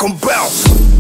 make 'em bounce.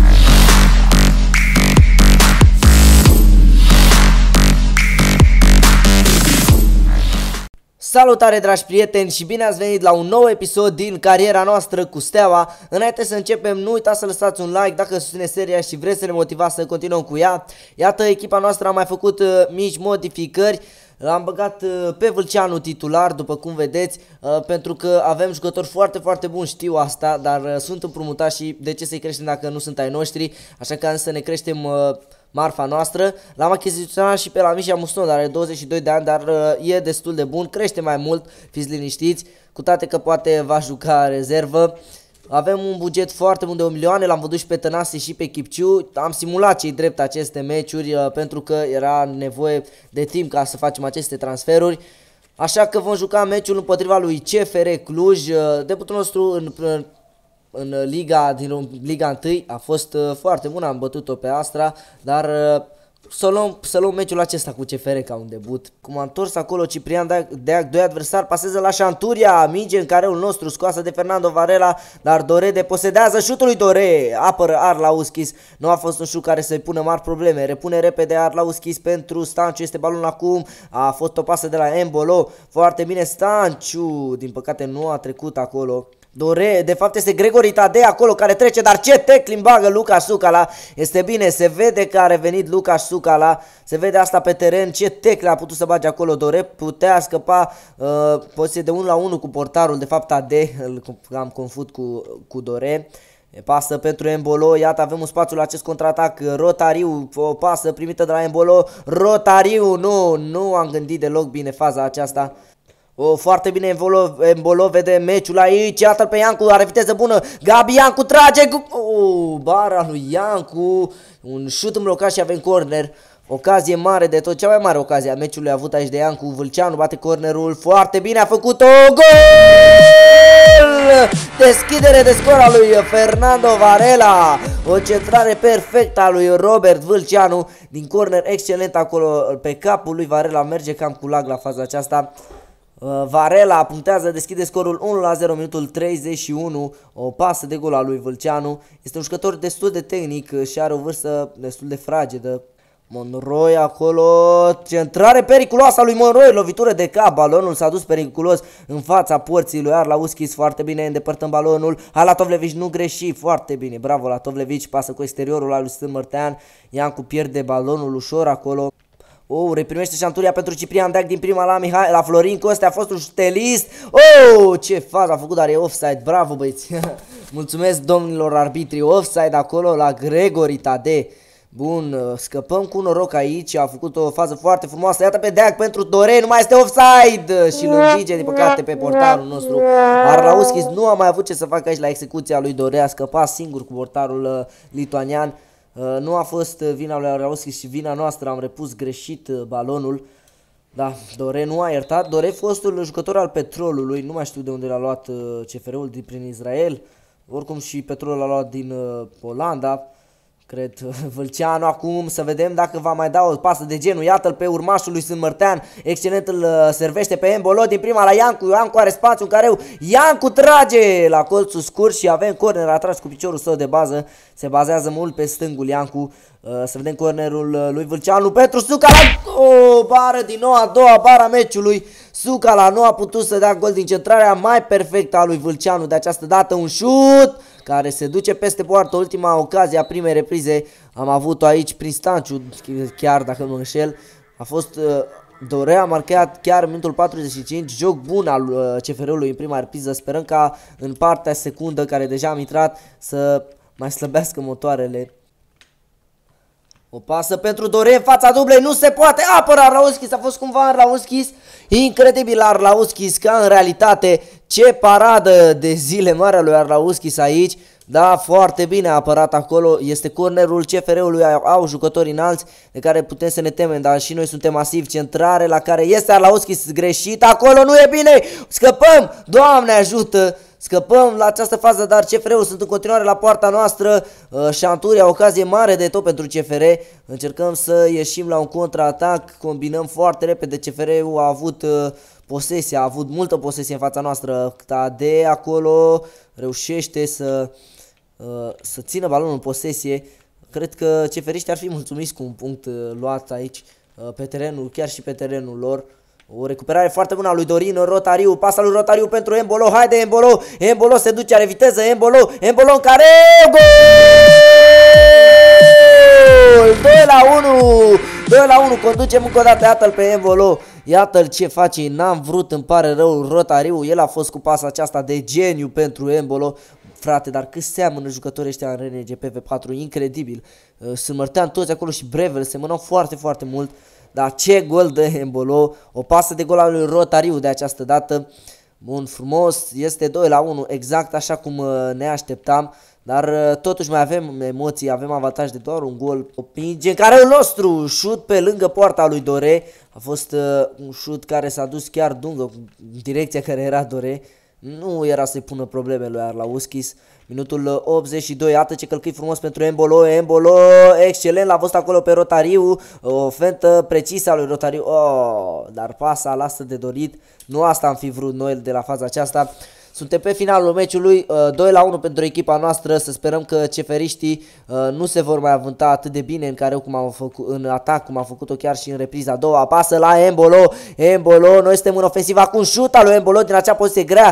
Salutare dragi prieteni și bine ați venit la un nou episod din cariera noastră cu Steaua. Înainte să începem, nu uitați să lăsați un like dacă susțineți seria și vreți să ne motivați să continuăm cu ea. Iată, echipa noastră a mai făcut mici modificări. L-am băgat pe Vâlceanu titular, după cum vedeți, pentru că avem jucători foarte buni, știu asta, dar sunt împrumutați și de ce să-i creștem dacă nu sunt ai noștri, așa că am să ne creștem marfa noastră. L-am achiziționat și pe la Misha Muston, dar are 22 de ani, dar e destul de bun, crește mai mult, fiți liniștiți, cu toate că poate va juca rezervă. Avem un buget foarte bun de 1 milioane, l-am văzut și pe Tănase și pe Chipciu. Am simulat cei drept aceste meciuri pentru că era nevoie de timp ca să facem aceste transferuri. Așa că vom juca meciul împotriva lui CFR Cluj. Debutul nostru în Liga 1 a fost foarte bun, am bătut-o pe Astra, dar să luăm meciul acesta cu CFR ca un debut. Cum a întors acolo Ciprian Deac, doi adversari, pasează la Șanturia, minge în careul nostru, scoasă de Fernando Varela, dar Dore deposedează șutul lui Dore, apără Arlauskis, nu a fost un șut care să-i pună mari probleme, repune repede Arlauskis pentru Stanciu, este balonul acum, a fost o pasă de la Embolo, foarte bine Stanciu, din păcate nu a trecut acolo. Dore, de fapt este Gregori Tadei acolo care trece, dar ce tackling bagă Lucas Sucala. Este bine, se vede că a revenit Lucas Sucala, se vede asta pe teren, ce tackling a putut să bage acolo Dore, putea scăpa poziție de 1-1 cu portarul, de fapt Tadei, l-am confund cu Dore. Pasă pentru Embolo, iată avem un spațiu la acest contraatac, Rotariu, o pasă primită de la Embolo, Rotariu, nu am gândit deloc bine faza aceasta. Foarte bine Embolo vede meciul aici, iată-l pe Iancu, are viteză bună, Gabi Iancu trage, bara lui Iancu, un șut în blocat și avem corner, ocazie mare de tot, cea mai mare ocazie a meciului avut aici de Iancu, Vâlceanu bate cornerul, foarte bine a făcut-o, gol! Deschidere de scor a lui Fernando Varela, o centrare perfectă a lui Robert Vâlceanu, din corner excelent acolo pe capul lui Varela, merge cam cu lag la faza aceasta. Varela punctează, deschide scorul 1-0, minutul 31, o pasă de gol a lui Vâlceanu. Este un jucător destul de tehnic și are o vârstă destul de fragedă. Monroy acolo, centrare periculoasă a lui Monroy, lovitură de cap, balonul s-a dus periculos în fața porții lui Arlauskis, foarte bine, îndepărtăm balonul, Latovlevici nu greși, foarte bine, bravo Latovlevici, pasă cu exteriorul al lui Stân Mărtean, Iancu pierde balonul ușor acolo. Reprimește Șanturia pentru Ciprian Deac din prima la Florin Coste, a fost un stelist. Ce fază a făcut, dar e offside, bravo băieți. Mulțumesc domnilor arbitri, offside acolo la Gregori Tadei. Bun, scăpăm cu noroc aici, a făcut o fază foarte frumoasă, iată pe Deac pentru Dore, nu mai este offside și îl învinge din păcate pe portarul nostru. Arlauskis nu a mai avut ce să facă aici la execuția lui Dore, a scăpat singur cu portarul lituanian. Nu a fost vina lui Arlauskis și vina noastră, am repus greșit balonul. Da, Dore nu a iertat. Dore fostul jucător al Petrolului, nu mai știu de unde l-a luat CFR-ul, prin Israel. Oricum și Petrolul l-a luat din Olanda, cred. Vâlceanu acum, să vedem dacă va mai da o pasă de genul. Iată-l pe urmașul lui Stân Mărtean, excelent, îl servește pe Embolo din prima la Iancu. Iancu are spațiu în careu, Iancu trage la colțul scurt și avem corner atras cu piciorul său de bază. Se bazează mult pe stângul Iancu. Să vedem cornerul lui Vâlceanu pentru Sucala. Bară din nou, a doua bară a meciului. Sucala nu a putut să dea gol din centrarea mai perfectă a lui Vâlceanu. De această dată un șut care se duce peste poartă. Ultima ocazie a primei reprize am avut-o aici prin Stanciu, chiar dacă nu mă înșel. A fost Dore, a marcat chiar în minutul 45, joc bun al CFR-ului în prima repriză. Sperăm ca în partea secundă, care deja am intrat, să mai slăbească motoarele. O pasă pentru Dore în fața dublei, nu se poate, apără Arlauskis, a fost cumva Arlauskis, incredibil Arlauskis, ca în realitate, ce paradă de zile mare a lui Arlauskis aici. Da, foarte bine a apărat acolo, este cornerul CFR-ului, au jucători înalți de care putem să ne temem, dar și noi suntem masivi, centrare la care este Arlauskis greșit, acolo nu e bine, scăpăm, Doamne ajută, scăpăm la această fază, dar CFR-ul sunt în continuare la poarta noastră, Șanturia, ocazie mare de tot pentru CFR, încercăm să ieșim la un contraatac, combinăm foarte repede, CFR-ul a avut posesia, a avut multă posesie în fața noastră, Tadei acolo reușește să să țină balonul în posesie. Cred că ceferiștii ar fi mulțumiți cu un punct luat aici pe terenul, chiar și pe terenul lor. O recuperare foarte bună a lui Dorin Rotariu, pasa lui Rotariu pentru Embolo, haide Embolo, Embolo se duce, are viteză, Embolo în care gol! 2-1, conducem încă o dată, iată-l pe Embolo, iată-l ce face, n-am vrut, îmi pare rău Rotariu, el a fost cu pasa aceasta de geniu pentru Embolo. Frate, dar cât seamănă jucătorii ăștia în RNGPV4, incredibil. Sârmărtean toți acolo și Brevel, semănau foarte, foarte mult. Dar ce gol de Embolo, o pasă de gol al lui Rotariu de această dată. Bun, frumos, este 2-1, exact așa cum ne așteptam. Dar totuși mai avem emoții, avem avantaj de doar un gol. Opinge în care nostru, șut pe lângă poarta lui Dore. A fost un șut care s-a dus chiar dungă în direcția care era Dore. Nu era să-i pună probleme lui Arlauskis. Minutul 82, iată ce călcâi frumos pentru Embolo, Embolo, excelent, l-a văzut acolo pe Rotariu, o fentă precisă a lui Rotariu, dar pasa lasă de dorit, nu asta am fi vrut noi de la faza aceasta. Suntem pe finalul meciului, 2-1 pentru echipa noastră, să sperăm că ceferiștii nu se vor mai avânta atât de bine în atac cum au făcut-o chiar și în repriza a doua. Pasă la Embolo, Embolo, noi suntem în ofensiva cu un șut al lui Embolo din acea poziție grea.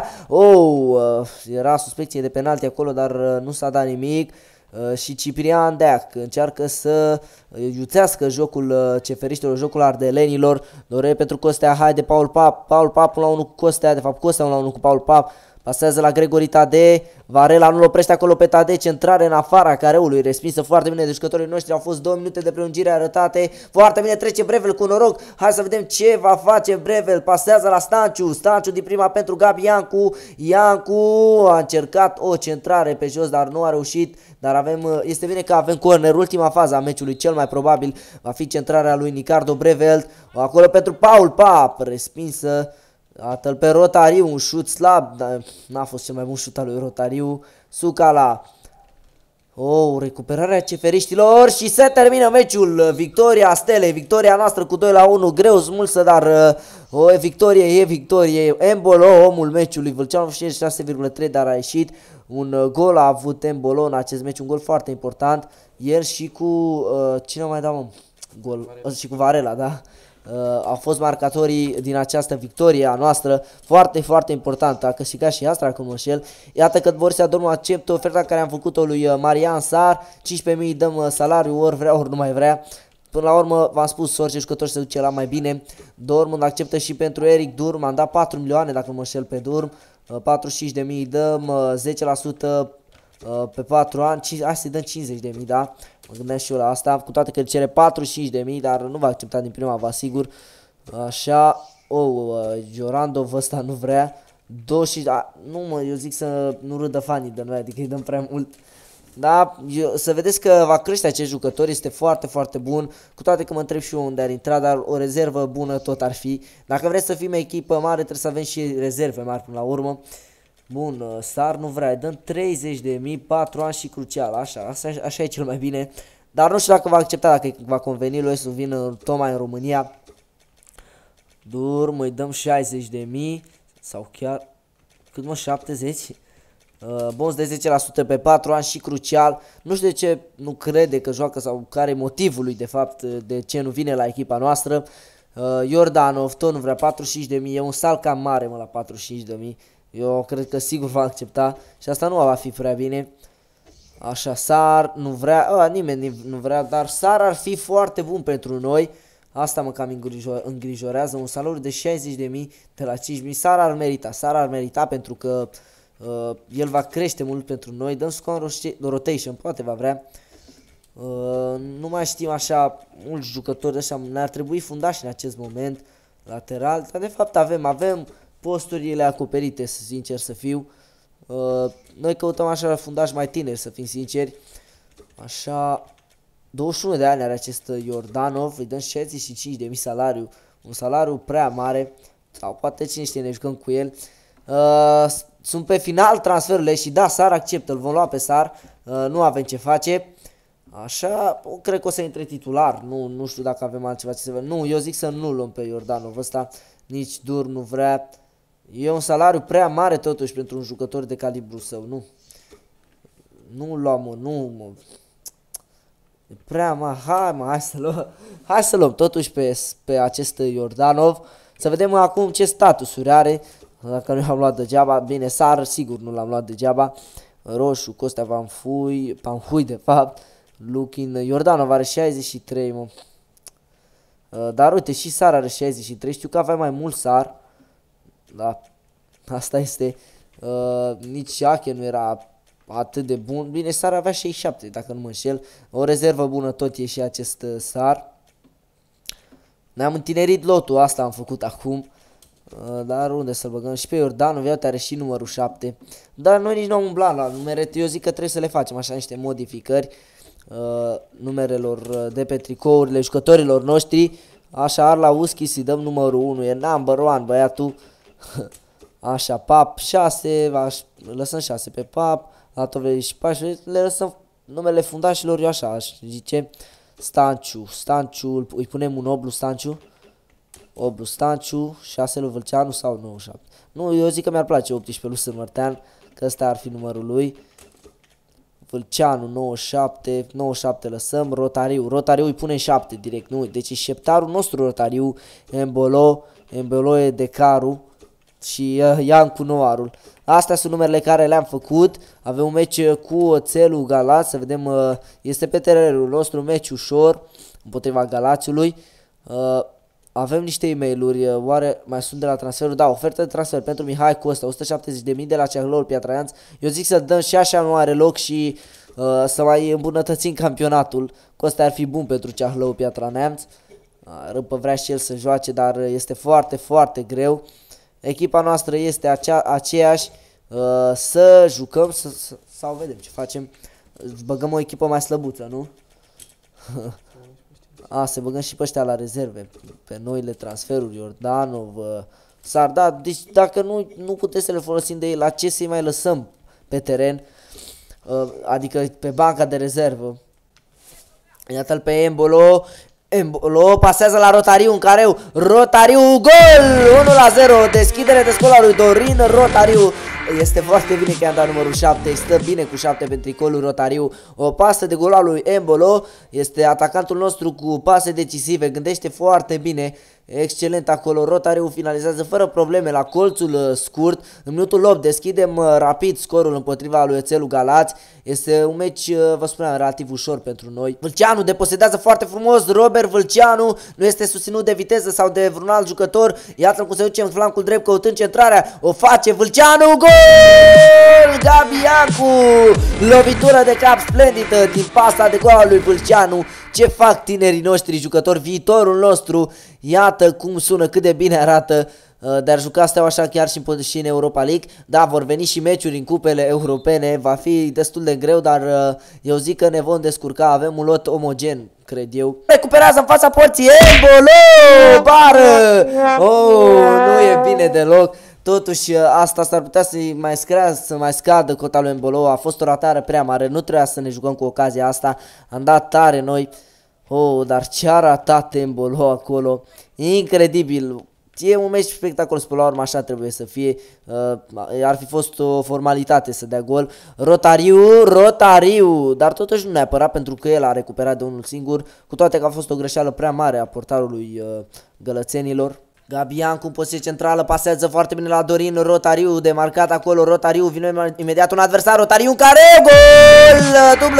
Era suspecție de penalti acolo, dar nu s-a dat nimic. Și Ciprian Deac încearcă să iuțească jocul ceferiștilor, jocul ardelenilor. Dore pentru Costea, haide Paul Pap, Paul Pap 1-1 cu Costea, de fapt Costea 1-1 cu Paul Pap. Pasează la Gregori Tade, Varela nu-l oprește acolo pe Tade, centrare în afara careului, respinsă foarte bine de jucătorii noștri, au fost 2 minute de prelungire arătate, foarte bine trece Brevel cu noroc, hai să vedem ce va face Brevel, pasează la Stanciu, Stanciu din prima pentru Gabi Iancu, Iancu a încercat o centrare pe jos, dar nu a reușit, dar este bine că avem corner, ultima fază a meciului, cel mai probabil va fi centrarea lui Nicardo Brevel, acolo pentru Paul Pap, respinsă. Iată-l pe Rotariu, un șut slab, dar n-a fost cel mai bun șut al lui Rotariu. Sucala. Recuperarea ceferiștilor și se termină meciul. Victoria Stelei, victoria noastră cu 2-1, greu smulsă, dar o victorie e victorie. Embolo, omul meciului, Vâlceanu 66,3, dar a ieșit. Un gol a avut Embolo în acest meci, un gol foarte important. El și cu, cine mai dau, mă? Gol, și cu Varela, da? Au fost marcatorii din această victorie a noastră, foarte, foarte importantă. A câștigat și Astra cu Moșel. Iată că Borussia Dortmund acceptă oferta care am făcut-o lui Marian Sar, 15.000 dăm salariu, ori vrea, ori nu mai vrea. Până la urmă, v-am spus, orice jucător se duce la mai bine. Dortmund acceptă și pentru Eric Durm, am dat 4 milioane dacă nu mă înșel pe Durm, 45.000 dăm, 10% pe 4 ani, hai să-i dăm 50.000, da? Mă gândeam și eu la asta, cu toate că îl cere 45.000, dar nu va accepta din prima, vă asigur. Așa, Giorandov ăsta nu vrea. 25, eu zic să nu râdă fanii de noi, adică îi dăm prea mult. Da, să vedeți că va crește acest jucător, este foarte, foarte bun. Cu toate că mă întreb și eu unde ar intra, dar o rezervă bună tot ar fi. Dacă vreți să fim echipă mare, trebuie să avem și rezerve mari până la urmă. Bun, Sar nu vrea, dăm 30.000, 4 ani și crucial, așa e cel mai bine. Dar nu știu dacă va accepta, dacă va conveni lui să vină tocmai în România. Durm, îi dăm 60.000 sau chiar, cât mă, 70? Bonus de 10% pe 4 ani și crucial. Nu știu de ce nu crede că joacă sau care e motivul lui de fapt de ce nu vine la echipa noastră. Iordanov tot nu vrea, 45.000, e un salt cam mare mă la 45.000. Eu cred că sigur va accepta și asta nu va fi prea bine. Așa, Sar nu vrea, nimeni nu vrea, dar Sar ar fi foarte bun pentru noi. Asta mă cam îngrijorează, un salariu de 60.000 de la 5.000. Sar ar merita pentru că el va crește mult pentru noi. Dăm score rotation, poate va vrea. Nu mai știm așa mulți jucători, așa ne-ar trebui fundași în acest moment lateral, dar de fapt avem posturile acoperite, sincer să fiu. Noi căutăm așa fundași mai tineri, să fim sinceri. Așa, 21 de ani are acest Iordanov, îi dăm 65.000 salariu, un salariu prea mare, sau poate cine știe, ne jucăm cu el. Sunt pe final transferurile și da, Sar acceptă, îl vom lua pe Sar, nu avem ce face. Așa, cred că o să intre titular, nu știu dacă avem altceva ce să vedem. Nu, eu zic să nu luăm pe Iordanov ăsta, nici Durm nu vrea. E un salariu prea mare totuși pentru un jucător de calibru său, nu. Nu luam, mă, nu, mă. E prea, mă, hai, mă, hai să luăm totuși pe acest Iordanov. Să vedem acum ce statusuri are. Dacă nu l-am luat degeaba, bine, Sar, sigur nu l-am luat degeaba. Roșu, Costea Panhui de fapt. Lukin, Iordanov are 63, mă. Dar uite, și Sar are 63, știu că avea mai mult Sar. Da, asta este. Nici Ache nu era atât de bun. Bine, Sar avea 67, dacă nu mă înșel. O rezervă bună tot e și acest Sar. Ne-am întinerit lotul, asta am făcut acum. Dar unde să-l băgăm? Și pe Iordanov, iată, are și numărul 7. Dar noi nici nu am umblat la numere. Eu zic că trebuie să le facem așa niște modificări numerelor de pe tricourile jucătorilor noștri. Așa, Arla Uschi, să-i dăm numărul 1. E number 1, băiatul. Așa, Pap 6, lăsăm 6 pe Pap. La Tovei și 14, le lăsăm numele fundașilor, eu așa aș zice. Stanciu, îi punem un Oblu Stanciu. Oblu Stanciu, 6 lui Vâlceanu sau 97. Nu, eu zic că mi-ar place 18 lui Sârmărtean, că ăsta ar fi numărul lui. Vâlceanu 97 lăsăm. Rotariu îi punem 7 direct, nu, deci e șeptarul nostru Rotariu. Embolo e Decaru și Iancu Noarul. Astea sunt numerele care le-am făcut. Avem un meci cu Oțelul Galați, să vedem, este pe terenul nostru, meci ușor împotriva Galațiului. Avem niște e-mail-uri, oare mai sunt de la transferul? Da, ofertă de transfer pentru Mihai Costa, 170.000 de la Ceahlăul Piatra Neamț. Eu zic să dăm și așa, nu are loc și să mai îmbunătățim campionatul. Costa ar fi bun pentru Ceahlăul Piatra Neamț. Râpă vrea și el să joace, dar este foarte, foarte greu. Echipa noastră este aceeași. Să jucăm sau vedem ce facem. Băgăm o echipă mai slăbuță, nu? Să băgăm și pe ăștia la rezerve. Pe noile transferuri, Iordanov, Sar, da, deci dacă nu putem să le folosim de ei, la ce să-i mai lăsăm pe teren? Adică pe banca de rezervă. Iată-l pe Embolo. Embolo pasează la Rotariu în careu. Rotariu, gol! 1-0. Deschidere de scola lui Dorin Rotariu. Este foarte bine că i-am dat numărul 7. Stă bine cu 7 pentru tricolul Rotariu. O pasă de gol al lui Embolo. Este atacantul nostru cu pase decisive. Gândește foarte bine. Excelent acolo. Rotariu finalizează fără probleme la colțul scurt. În minutul 8 deschidem rapid scorul împotriva lui Oțelul Galați. Este un meci, vă spuneam, relativ ușor pentru noi. Vâlceanu deposedează foarte frumos. Robert Vâlceanu nu este susținut de viteză sau de vreun alt jucător. Iată cum se duce în flancul drept căutând centrarea. O face Vâlceanu. Gol! Gabi Iancu! Lovitură de cap splendidă din pasta de gol al lui Vâlceanu. Ce fac tinerii noștri jucători, viitorul nostru. Iată cum sună, cât de bine arată. Dar juca Steaua așa chiar și în Europa League. Da, vor veni și meciuri în cupele europene. Va fi destul de greu, dar eu zic că ne vom descurca. Avem un lot omogen, cred eu. Recuperează în fața porții Embolo! Bară! Oh, nu e bine deloc. Totuși, asta s-ar putea să mai scadă cota lui Embolo. A fost o ratare prea mare. Nu trebuia să ne jucăm cu ocazia asta. Am dat tare noi. Oh, dar ce a ratat Embolo acolo. Incredibil. E un meci spectaculos, până la urmă așa trebuie să fie. Ar fi fost o formalitate să dea gol. Rotariu, dar totuși nu neapărat pentru că el a recuperat de unul singur, cu toate că a fost o greșeală prea mare a portarului gălățenilor. Gabi Iancu în poziție centrală, pasează foarte bine la Dorin Rotariu, demarcat acolo Rotariu, vine imediat un adversar, Rotariu în care gol! Dublă!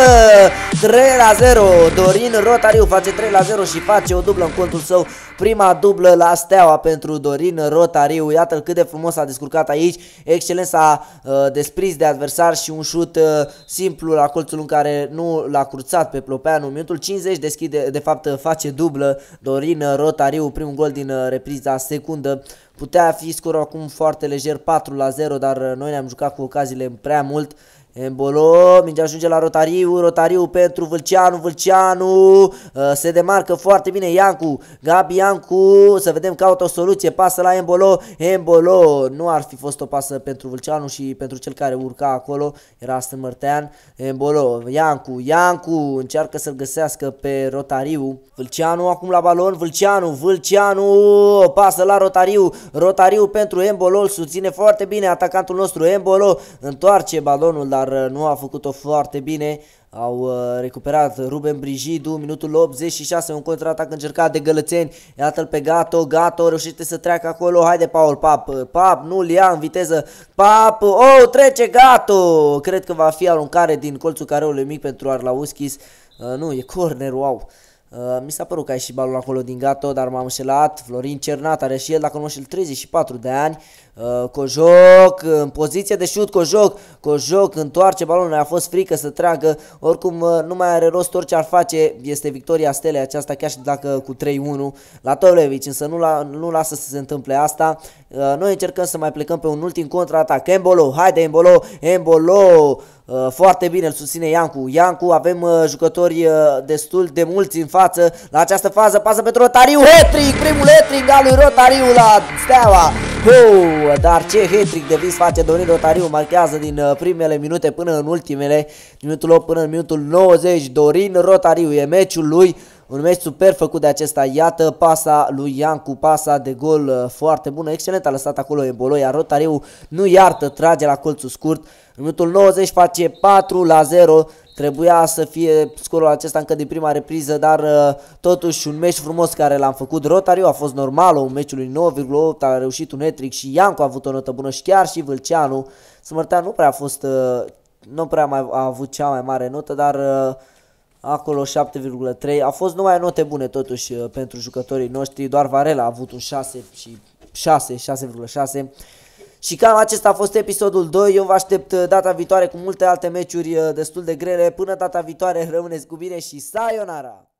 3-0, Dorin Rotariu face 3-0 și face o dublă în contul său. Prima dublă la Steaua pentru Dorin Rotariu. Iată-l cât de frumos a descurcat aici. Excelent, s-a desprins de adversar și un șut simplu la colțul în care nu l-a cruțat pe Plopeanu. Minutul 50 deschide, de fapt face dublă Dorin Rotariu, primul gol din repriza secundă. Putea fi scorul acum foarte lejer, 4-0, dar noi ne-am jucat cu ocaziile prea mult. Embolo, mingea ajunge la Rotariu pentru Vâlceanu, se demarcă foarte bine Iancu, Gabi Iancu, să vedem, caută o soluție, pasă la Embolo, nu ar fi fost o pasă pentru Vâlceanu și pentru cel care urca acolo, era Sârmărtean. Embolo, Iancu încearcă să-l găsească pe Rotariu, Vâlceanu acum la balon, Vâlceanu, pasă la Rotariu pentru Embolo, îl susține foarte bine atacantul nostru Embolo, întoarce balonul, dar dar nu a făcut-o foarte bine. Au recuperat Ruben Brigidu, minutul 86, un contraatac încercat de gălățeni. Iată-l pe Gato, Gato reușește să treacă acolo. Haide Paul Pap, Pap nu-l ia în viteză. Pap, oh, trece Gato. Cred că va fi aruncare din colțul careului mic pentru Arlauskis. Nu, e corner, wow. Mi s-a părut că ai și balul acolo din Gato, dar m-am înșelat. Florin Cernat are și el, dacă nu înșel, 34 de ani. Cojoc, în poziție de șut, Cojoc întoarce balonul, a fost frică să treacă. Oricum nu mai are rost, orice ar face, este victoria Stelei aceasta, chiar și dacă cu 3-1 la Tolevich, însă nu lasă să se întâmple asta. Noi încercăm să mai plecăm pe un ultim contraatac. Embolo, haide Embolo, foarte bine, îl susține Iancu, avem jucători destul de mulți în față. La această fază pasă pentru Rotariu, hat-trick, primul hat-trick al lui Rotariu la Steaua. Dar ce hat-trick de vis face Dorin Rotariu, marchează din primele minute până în ultimele, minutul 8 până în minutul 90, Dorin Rotariu, e meciul lui. Un meci super făcut de acesta, iată pasa lui Iancu, pasa de gol foarte bună, excelent a lăsat acolo Embolo, iar Rotariu nu iartă, trage la colțul scurt. În minutul 90 face 4-0, trebuia să fie scorul acesta încă din prima repriză, dar totuși un meci frumos care l-am făcut. Rotariu a fost normal, un meciul lui 9,8, a reușit un hat-trick și Iancu a avut o notă bună și chiar și Vâlceanu. Smărtea nu prea a fost, nu prea a avut cea mai mare notă, dar acolo 7,3. A fost numai note bune totuși pentru jucătorii noștri, doar Varela a avut un 6 și 6,6. Și cam acesta a fost episodul 2, eu vă aștept data viitoare cu multe alte meciuri destul de grele. Până data viitoare rămâneți cu bine și sayonara!